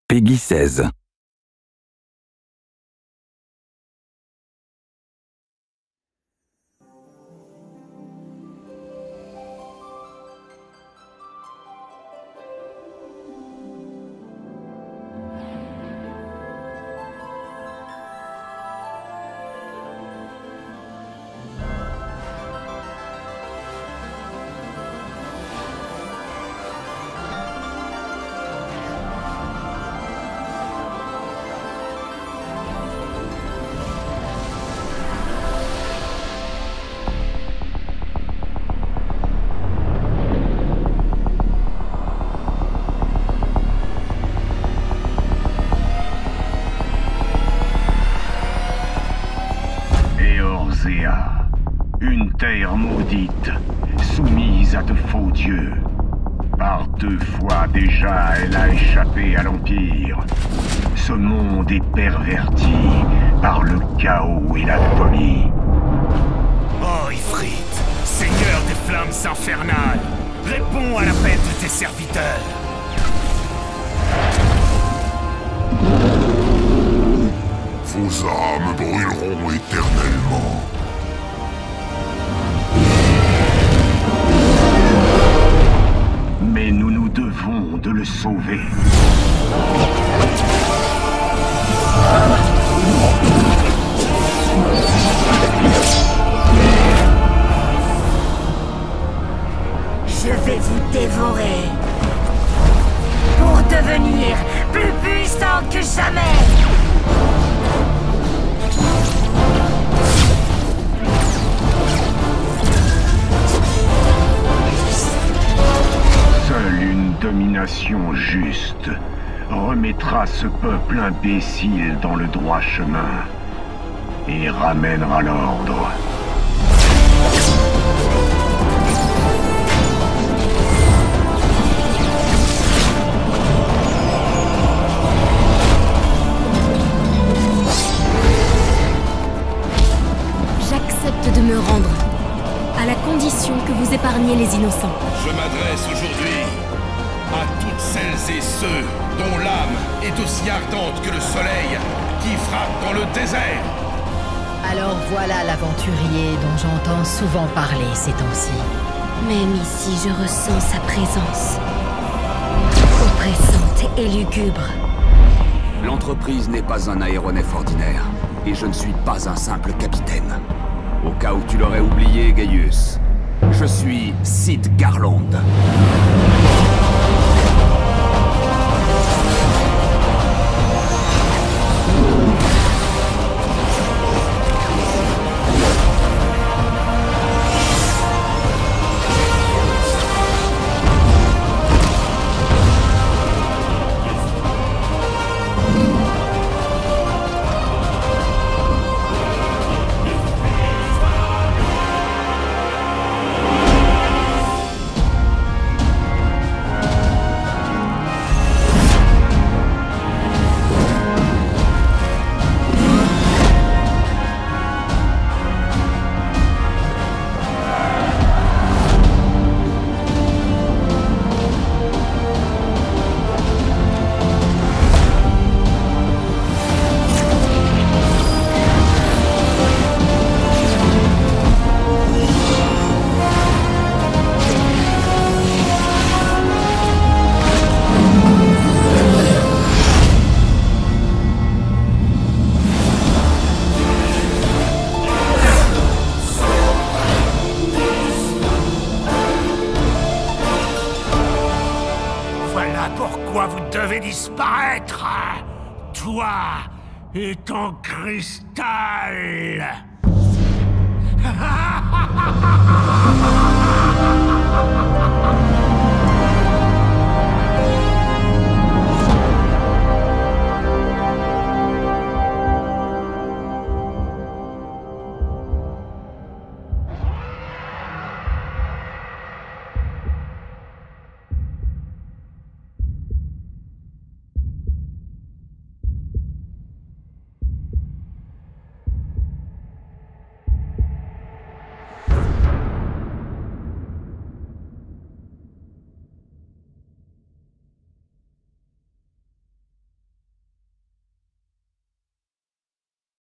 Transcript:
Peggy 16. Une terre maudite, soumise à de faux dieux. Par 2 fois déjà, elle a échappé à l'Empire. Ce monde est perverti par le chaos et la folie. Oh, Ifrit, seigneur des flammes infernales, réponds à l'appel de tes serviteurs. Vos âmes brûleront éternellement. Mais nous nous devons de le sauver. Je vais vous dévorer pour devenir plus puissante que jamais. Seule une domination juste remettra ce peuple imbécile dans le droit chemin et ramènera l'ordre. J'accepte de me rendre, à la condition que vous épargniez les innocents. Je m'adresse aujourd'hui à toutes celles et ceux dont l'âme est aussi ardente que le soleil qui frappe dans le désert. Alors voilà l'aventurier dont j'entends souvent parler ces temps-ci. Même ici, je ressens sa présence, oppressante et lugubre. L'entreprise n'est pas un aéronef ordinaire, et je ne suis pas un simple capitaine. Au cas où tu l'aurais oublié, Gaius, je suis Sid Garland. Pourquoi vous devez disparaître, toi et ton cristal.